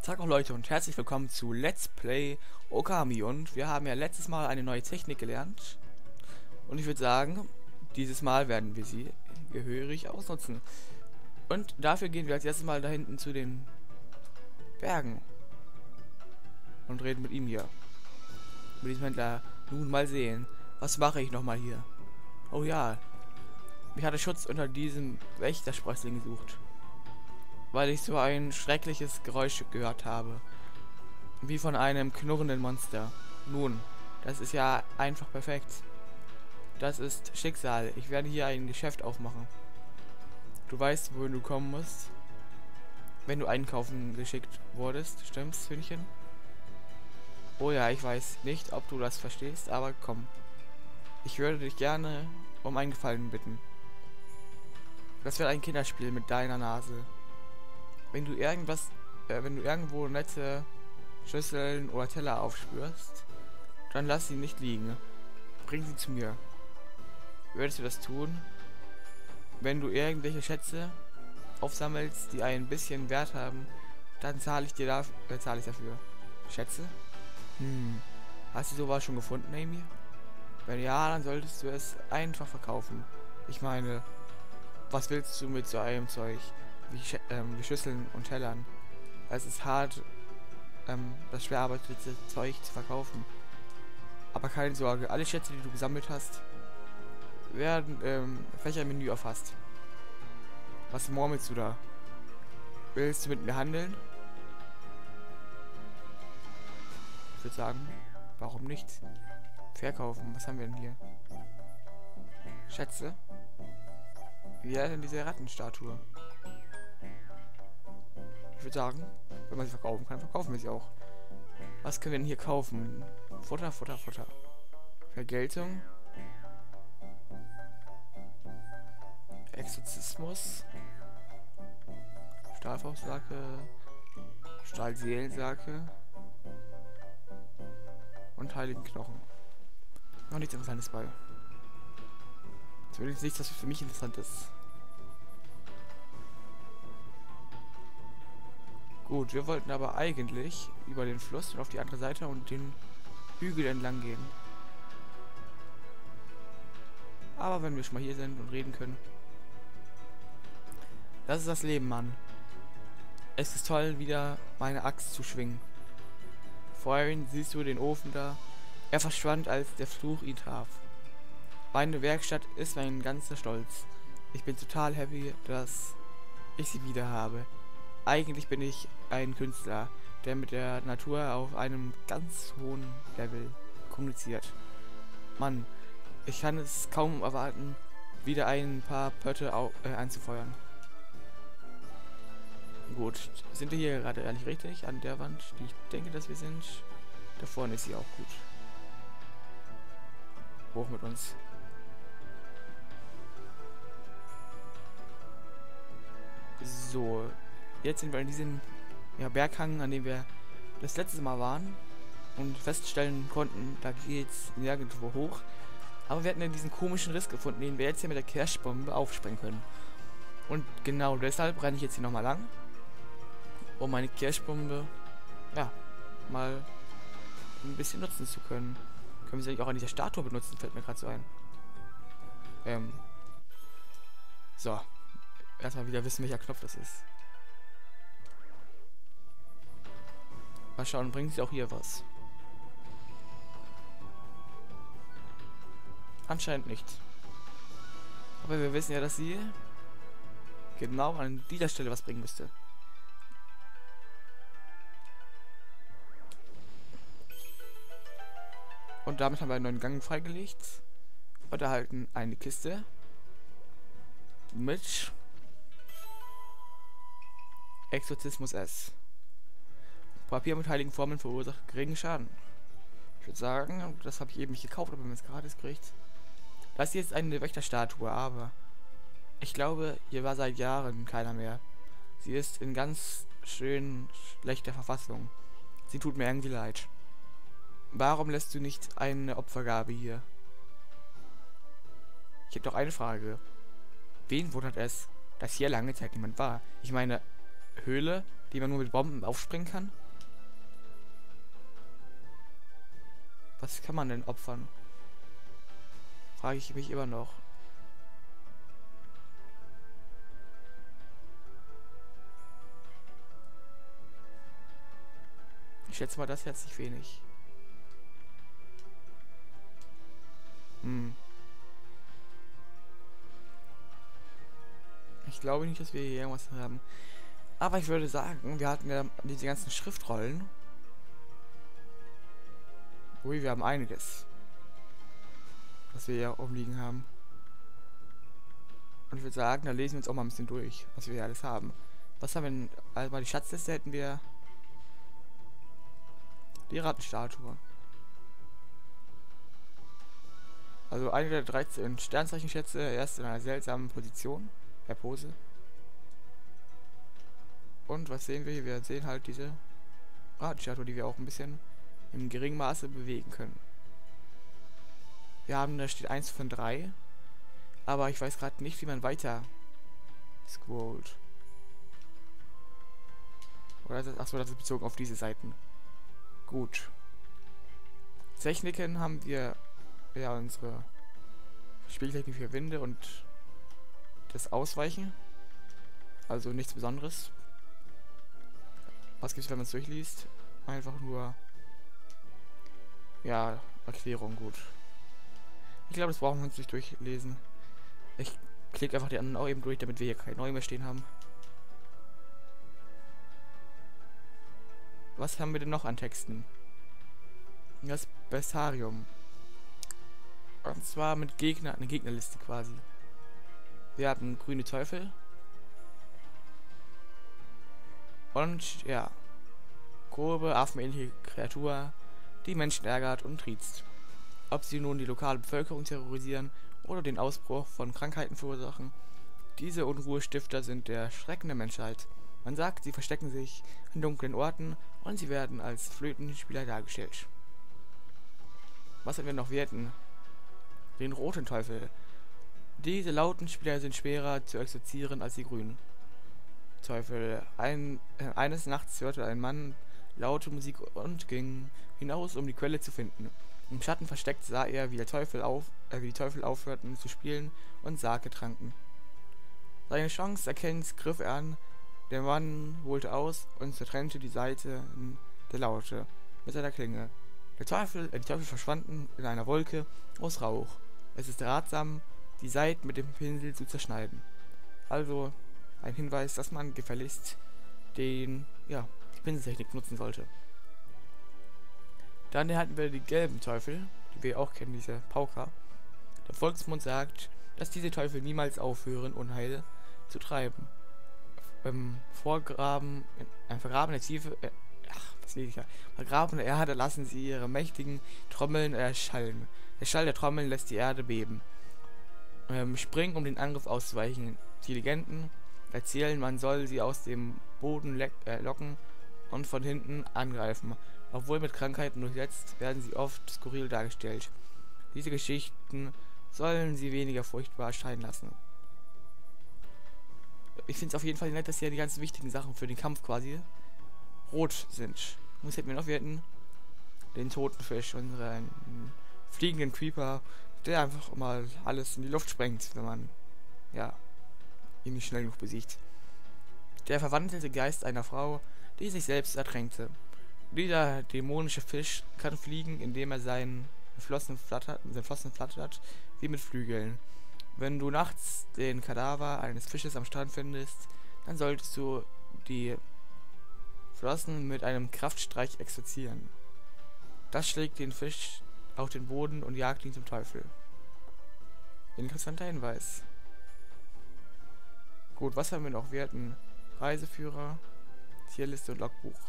Tag auch Leute und herzlich willkommen zu Let's Play Okami, und wir haben ja letztes Mal eine neue Technik gelernt und ich würde sagen, dieses Mal werden wir sie gehörig ausnutzen. Und dafür gehen wir als erstes mal da hinten zu den Bergen und reden mit ihm hier, mit diesem Händler. Nun mal sehen, was mache ich nochmal hier? Oh ja, ich hatte Schutz unter diesem Wächtersprössling gesucht, weil ich so ein schreckliches Geräusch gehört habe, wie von einem knurrenden Monster. Nun, das ist ja einfach perfekt. Das ist Schicksal. Ich werde hier ein Geschäft aufmachen. Du weißt, wohin du kommen musst, wenn du einkaufen geschickt wurdest, stimmt's, Hühnchen? Oh ja, ich weiß nicht, ob du das verstehst, aber komm. Ich würde dich gerne um einen Gefallen bitten. Das wird ein Kinderspiel mit deiner Nase. Wenn du irgendwo nette Schüsseln oder Teller aufspürst, dann lass sie nicht liegen. Bring sie zu mir. Würdest du das tun, wenn du irgendwelche Schätze aufsammelst, die ein bisschen Wert haben, dann zahle ich dafür. Schätze? Hast du sowas schon gefunden, Amy? Wenn ja, dann solltest du es einfach verkaufen. Ich meine, was willst du mit so einem Zeug wie Schüsseln und Tellern? Es ist hart, das schwer arbeitete Zeug zu verkaufen. Aber keine Sorge, alle Schätze, die du gesammelt hast, werden im Fächermenü erfasst. Was murmelst du da? Willst du mit mir handeln? Ich würde sagen, warum nicht? Verkaufen, was haben wir denn hier? Schätze? Wie wäre denn diese Rattenstatue? Ich würde sagen, wenn man sie verkaufen kann, verkaufen wir sie auch. Was können wir denn hier kaufen? Futter. Vergeltung. Exorzismus. Stahlfaustsake. Stahlseelensake. Und heiligen Knochen. Noch nichts Interessantes bei. Zumindest nichts, was für mich interessant ist. Gut, wir wollten aber eigentlich über den Fluss und auf die andere Seite und den Hügel entlang gehen. Aber wenn wir schon mal hier sind und reden können. Das ist das Leben, Mann. Es ist toll, wieder meine Axt zu schwingen. Vorhin siehst du den Ofen da. Er verschwand, als der Fluch ihn traf. Meine Werkstatt ist mein ganzer Stolz. Ich bin total happy, dass ich sie wieder habe. Eigentlich bin ich ein Künstler, der mit der Natur auf einem ganz hohen Level kommuniziert. Mann, ich kann es kaum erwarten, wieder ein paar Pötte anzufeuern. Gut, sind wir hier gerade ehrlich richtig an der Wand, die ich denke, dass wir sind? Da vorne ist sie auch gut. Hoch mit uns. So, jetzt sind wir in diesem Berghang, an dem wir das letzte Mal waren und feststellen konnten, da geht's nirgendwo hoch. Aber wir hatten ja diesen komischen Riss gefunden, den wir jetzt hier mit der Kirschbombe aufsprengen können. Und genau deshalb renne ich jetzt hier nochmal lang, um meine Kirschbombe, mal ein bisschen nutzen zu können. Können wir sie auch an dieser Statue benutzen, fällt mir gerade so ein. So. Erstmal wieder wissen, welcher Knopf das ist. Mal schauen, bringt sie auch hier was? Anscheinend nicht. Aber wir wissen ja, dass sie genau an dieser Stelle was bringen müsste. Und damit haben wir einen neuen Gang freigelegt und erhalten eine Kiste mit Exorzismus S. Papier mit heiligen Formeln verursacht geringen Schaden. Ich würde sagen, das habe ich eben nicht gekauft, aber wenn man es gratis kriegt. Das hier ist eine Wächterstatue, aber ich glaube, hier war seit Jahren keiner mehr. Sie ist in ganz schön schlechter Verfassung. Sie tut mir irgendwie leid. Warum lässt du nicht eine Opfergabe hier? Ich habe doch eine Frage. Wen wundert es, dass hier lange Zeit niemand war? Ich meine, Höhle die man nur mit Bomben aufspringen kann. Was kann man denn opfern? Frage ich mich immer noch. Ich schätze mal, das jetzt nicht wenig. Ich glaube nicht, dass wir hier irgendwas haben. Aber ich würde sagen, wir hatten ja diese ganzen Schriftrollen. Ui, wir haben einiges, was wir hier rumliegen haben. Und ich würde sagen, da lesen wir uns auch mal ein bisschen durch, was wir hier alles haben. Was haben wir denn? Also bei die Schatzliste hätten wir die Rattenstatue. Also eine der 13 Sternzeichenschätze, erst in einer seltsamen Position, Pose. Und was sehen wir hier? Wir sehen halt diese Rattenstatue, die wir auch ein bisschen im geringen Maße bewegen können. Wir haben, da steht 1 von 3, aber ich weiß gerade nicht, wie man weiter scrollt. Oder ist das, achso, das ist bezogen auf diese Seiten. Gut. Techniken haben wir ja unsere Spieltechnik für Winde und das Ausweichen. Also nichts Besonderes. Was gibt es, wenn man es durchliest? Einfach nur ja, Erklärung, gut. Ich glaube, das brauchen wir uns nicht durchlesen. Ich klicke einfach die anderen auch eben durch, damit wir hier kein Neu mehr stehen haben. Was haben wir denn noch an Texten? Das Bestiarium. Und zwar mit Gegner, eine Gegnerliste quasi. Wir haben grüne Teufel. Und ja, grobe, affenähnliche Kreatur, die Menschen ärgert und triezt. Ob sie nun die lokale Bevölkerung terrorisieren oder den Ausbruch von Krankheiten verursachen, diese Unruhestifter sind der Schrecken der Menschheit. Man sagt, sie verstecken sich an dunklen Orten und sie werden als Flötenspieler dargestellt. Was haben wir noch? Wir hätten den roten Teufel. Diese lauten Spieler sind schwerer zu exorzieren als die grünen. Teufel. Eines Nachts hörte ein Mann laute Musik und ging hinaus, um die Quelle zu finden. Im Schatten versteckt sah er, wie die Teufel aufhörten zu spielen und Sake tranken. Seine Chance erkennend griff er an, der Mann holte aus und zertrennte die Saiten der Laute mit seiner Klinge. Die Teufel verschwanden in einer Wolke aus Rauch. Es ist ratsam, die Saiten mit dem Pinsel zu zerschneiden. Also ein Hinweis, dass man gefälligst die Pinseltechnik nutzen sollte. Dann hatten wir die gelben Teufel, die wir auch kennen, diese Pauker. Der Volksmund sagt, dass diese Teufel niemals aufhören, Unheil zu treiben. Vergrabene Tiefe, vergrabene Erde lassen sie ihre mächtigen Trommeln erschallen. Der Schall der Trommeln lässt die Erde beben. Springen, um den Angriff auszuweichen. Die Legenden erzählen, man soll sie aus dem Boden locken und von hinten angreifen. Obwohl mit Krankheiten durchsetzt, werden sie oft skurril dargestellt. Diese Geschichten sollen sie weniger furchtbar erscheinen lassen. Ich finde es auf jeden Fall nett, dass hier die ganzen wichtigen Sachen für den Kampf quasi rot sind. Was hätten wir noch? Wir hätten den toten Fisch, unseren fliegenden Creeper, der einfach mal alles in die Luft sprengt, wenn man ihn nicht schnell genug besiegt. Der verwandelte Geist einer Frau, die sich selbst ertränkte. Dieser dämonische Fisch kann fliegen, indem er seinen Flossen flattert, wie mit Flügeln. Wenn du nachts den Kadaver eines Fisches am Strand findest, dann solltest du die Flossen mit einem Kraftstreich exorzieren. Das schlägt den Fisch auf den Boden und jagt ihn zum Teufel. Interessanter Hinweis. Gut, was haben wir noch? Wir hatten Reiseführer, Tierliste und Logbuch.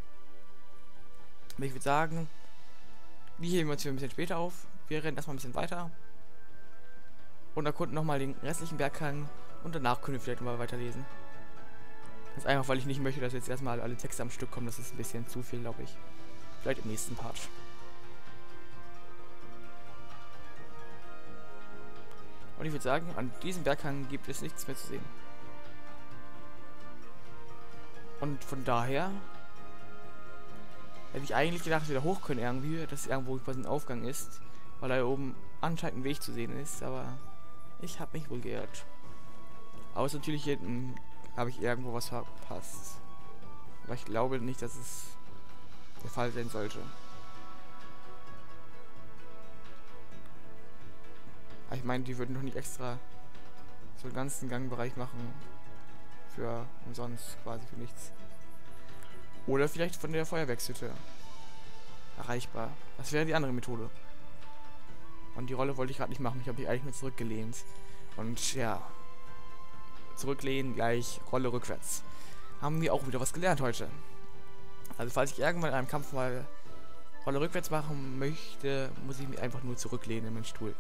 Ich würde sagen, die heben wir uns für ein bisschen später auf. Wir rennen erstmal ein bisschen weiter und erkunden nochmal den restlichen Berghang und danach können wir vielleicht mal weiterlesen. Das ist einfach, weil ich nicht möchte, dass jetzt erstmal alle Texte am Stück kommen. Das ist ein bisschen zu viel, glaube ich. Vielleicht im nächsten Part. Und ich würde sagen, an diesem Berghang gibt es nichts mehr zu sehen. Und von daher hätte ich eigentlich gedacht, dass wir da hoch können irgendwie, dass irgendwo quasi ein Aufgang ist, weil da oben anscheinend ein Weg zu sehen ist, aber ich habe mich wohl geirrt. Außer natürlich hier hinten habe ich irgendwo was verpasst. Aber ich glaube nicht, dass es der Fall sein sollte. Aber ich meine, die würden doch nicht extra so einen ganzen Gangbereich machen für umsonst, quasi für nichts. Oder vielleicht von der Feuerwerkshütte erreichbar. Das wäre die andere Methode. Und die Rolle wollte ich gerade nicht machen. Ich habe mich eigentlich nur zurückgelehnt. Und ja, zurücklehnen gleich Rolle rückwärts. Haben wir auch wieder was gelernt heute. Also falls ich irgendwann in einem Kampf mal Rolle rückwärts machen möchte, muss ich mich einfach nur zurücklehnen in meinen Stuhl.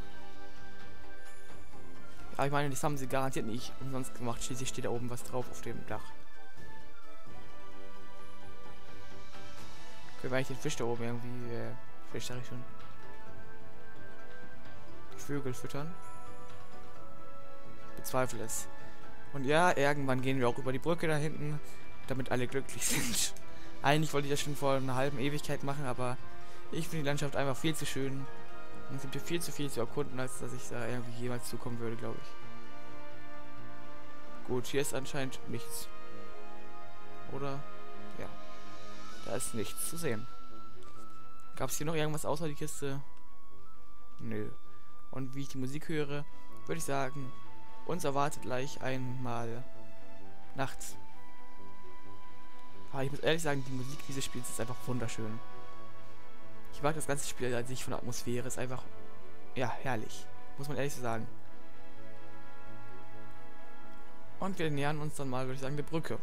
Aber ich meine, das haben sie garantiert nicht umsonst gemacht. Schließlich steht da oben was drauf auf dem Dach. Können wir eigentlich den Fisch da oben irgendwie, Fisch sag ich schon, die Vögel füttern? Ich bezweifle es. Und ja, irgendwann gehen wir auch über die Brücke da hinten, damit alle glücklich sind. Eigentlich wollte ich das schon vor einer halben Ewigkeit machen, aber ich finde die Landschaft einfach viel zu schön. Und es gibt hier viel zu erkunden, als dass ich da irgendwie jemals zukommen würde, glaube ich. Gut, hier ist anscheinend nichts. Oder? Ja. Da ist nichts zu sehen. Gab es hier noch irgendwas außer die Kiste? Nö. Und wie ich die Musik höre, würde ich sagen, uns erwartet gleich einmal nachts. Aber ich muss ehrlich sagen, die Musik dieses Spiels ist einfach wunderschön. Ich mag das ganze Spiel an sich von der Atmosphäre, ist einfach, ja, herrlich. Muss man ehrlich so sagen. Und wir nähern uns dann mal, würde ich sagen, der Brücke.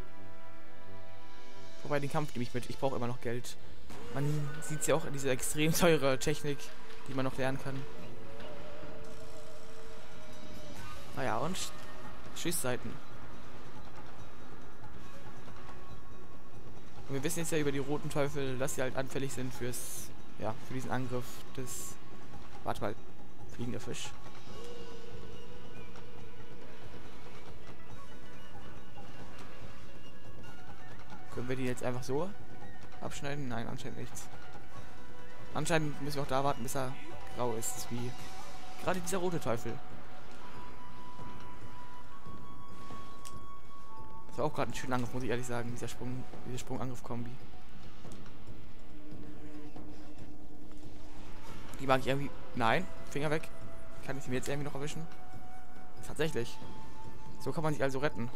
Wobei, den Kampf nehme ich mit. Ich brauche immer noch Geld. Man sieht es ja auch in dieser extrem teure Technik, die man noch lernen kann. Naja, und Schießseiten. Und wir wissen jetzt ja über die roten Teufel, dass sie halt anfällig sind fürs, ja, für diesen Angriff des... Warte mal, fliegender Fisch. Können wir die jetzt einfach so abschneiden? Nein, anscheinend nichts. Anscheinend müssen wir auch da warten, bis er grau ist, wie gerade dieser rote Teufel. Das war auch gerade ein schöner Angriff, muss ich ehrlich sagen, diese Sprung-Angriff-Kombi. Die mag ich irgendwie... Nein, Finger weg. Kann ich sie mir jetzt irgendwie noch erwischen? Tatsächlich. So kann man sich also retten.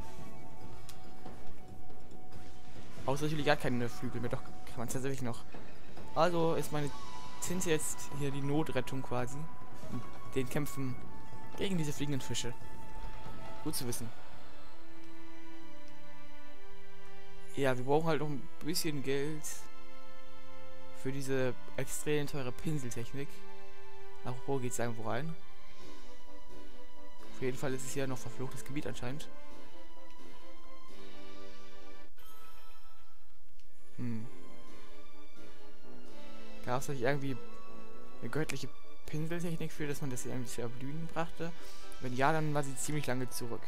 Außer natürlich hat keine Flügel mehr, doch kann man es tatsächlich noch. Also ist meine Tinte jetzt hier die Notrettung quasi. In den Kämpfen gegen diese fliegenden Fische. Gut zu wissen. Ja, wir brauchen halt noch ein bisschen Geld für diese extrem teure Pinseltechnik. Apropos, geht's irgendwo rein? Auf jeden Fall ist es hier noch verfluchtes Gebiet anscheinend. Gab es nicht irgendwie eine göttliche Pinseltechnik für, dass man das irgendwie zu erblühen brachte? Wenn ja, dann war sie ziemlich lange zurück.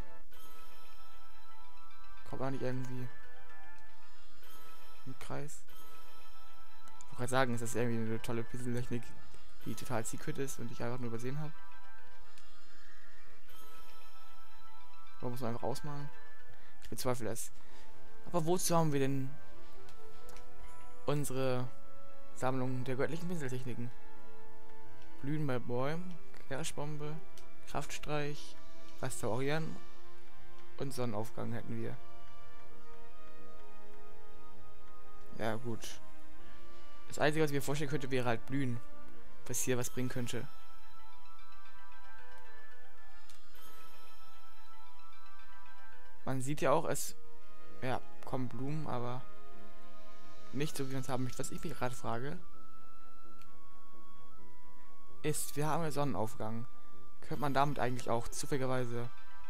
Kommt man nicht irgendwie im Kreis? Ich wollte gerade sagen, ist das irgendwie eine tolle Pinseltechnik, die total secret ist und ich einfach nur übersehen habe? Oder muss man einfach ausmalen? Ich bezweifle es. Aber wozu haben wir denn unsere Sammlung der göttlichen Pinseltechniken? Blühen bei Bäumen, Kirschbombe, Kraftstreich, Restaurieren und Sonnenaufgang hätten wir. Ja gut. Das Einzige, was ich mir vorstellen könnte, wäre halt Blühen, was hier was bringen könnte. Man sieht ja auch, es ja, kommen Blumen, aber nicht so, wie man es haben möchte. Was ich mich gerade frage, ist, wir haben einen Sonnenaufgang. Könnte man damit eigentlich auch zufälligerweise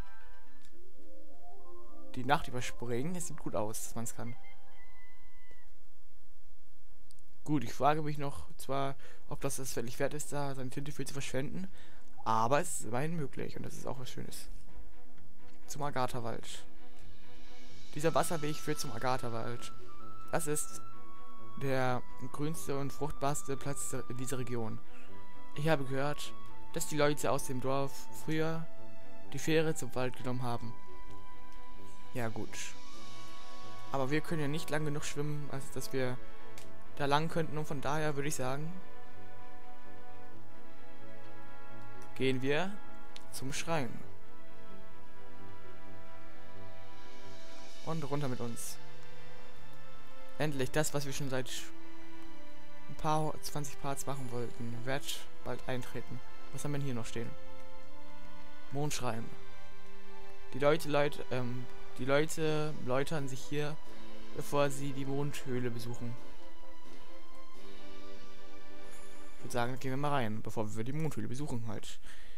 die Nacht überspringen? Es sieht gut aus, dass man es kann. Gut, ich frage mich noch zwar, ob das wirklich wert ist, da seine Tinte für zu verschwenden, aber es ist immerhin möglich und das ist auch was Schönes. Zum Agatha-Wald. Dieser Wasserweg führt zum Agatha-Wald. Das ist der grünste und fruchtbarste Platz in dieser Region. Ich habe gehört, dass die Leute aus dem Dorf früher die Fähre zum Wald genommen haben. Ja gut. Aber wir können ja nicht lang genug schwimmen, als dass wir da lang könnten. Und von daher würde ich sagen, gehen wir zum Schrein. Und runter mit uns. Endlich das, was wir schon seit ein paar 20 Parts machen wollten, wird bald eintreten. Was haben wir denn hier noch stehen? Mondschrein. Die Leute läutern sich hier, bevor sie die Mondhöhle besuchen. Ich würde sagen, gehen wir mal rein, bevor wir die Mondhöhle besuchen halt.